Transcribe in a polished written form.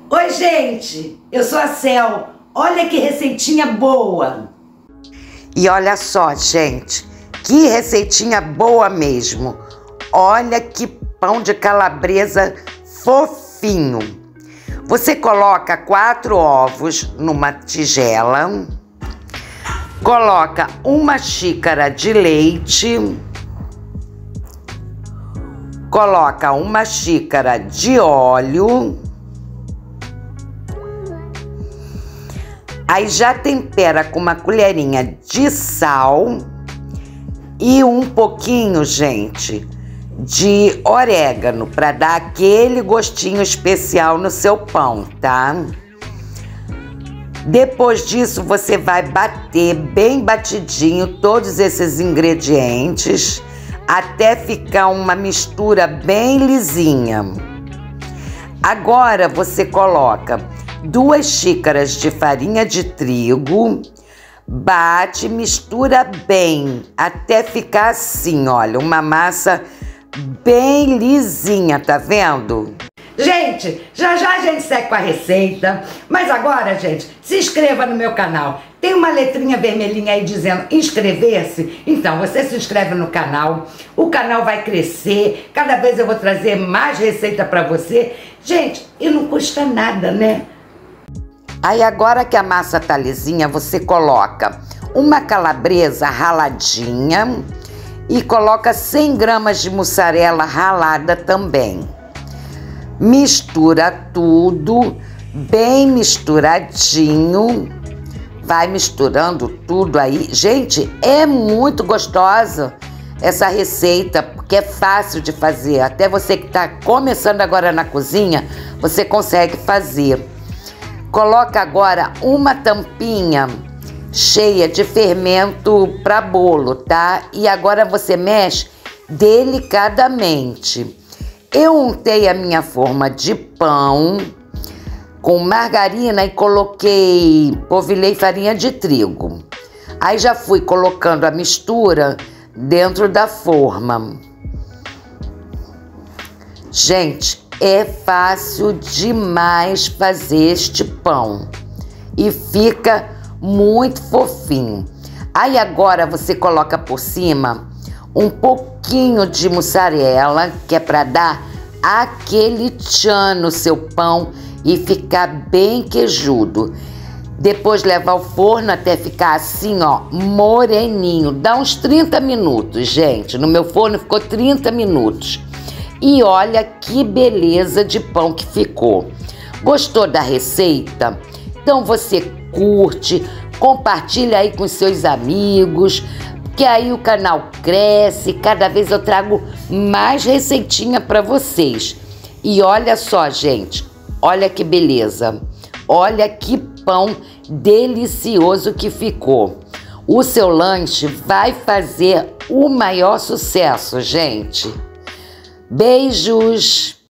Oi, gente! Eu sou a Cel. Olha que receitinha boa! E olha só, gente, que receitinha boa mesmo. Olha que pão de calabresa fofinho. Você coloca 4 ovos numa tigela, coloca 1 xícara de leite, coloca 1 xícara de óleo, aí já tempera com uma colherinha de sal e um pouquinho, gente, de orégano para dar aquele gostinho especial no seu pão, tá? Depois disso, você vai bater bem batidinho todos esses ingredientes até ficar uma mistura bem lisinha. Agora você coloca 2 xícaras de farinha de trigo, bate, mistura bem até ficar assim, olha, uma massa bem lisinha, tá vendo? Gente, já a gente segue com a receita, mas agora, gente, se inscreva no meu canal. Tem uma letrinha vermelhinha aí dizendo inscrever-se. Então, você se inscreve no canal, o canal vai crescer, cada vez eu vou trazer mais receita pra você. Gente, e não custa nada, né? Aí agora que a massa tá lisinha, você coloca uma calabresa raladinha e coloca 100 gramas de mussarela ralada também. Mistura tudo, bem misturadinho. Vai misturando tudo aí. Gente, é muito gostosa essa receita, porque é fácil de fazer. Até você que tá começando agora na cozinha, você consegue fazer. Coloca agora uma tampinha cheia de fermento para bolo, tá? E agora você mexe delicadamente. Eu untei a minha forma de pão com margarina e polvilhei farinha de trigo. Aí já fui colocando a mistura dentro da forma. Gente, é fácil demais fazer este pão e fica muito fofinho. Aí agora você coloca por cima um pouquinho de mussarela, que é para dar aquele tchan no seu pão e ficar bem queijudo. Depois leva ao forno até ficar assim, ó, moreninho. Dá uns 30 minutos, gente. No meu forno ficou 30 minutos. E olha que beleza de pão que ficou. Gostou da receita? Então você curte, compartilha aí com seus amigos, que aí o canal cresce, cada vez eu trago mais receitinha para vocês. E olha só, gente, olha que beleza, olha que pão delicioso que ficou. O seu lanche vai fazer o maior sucesso, gente. Beijos!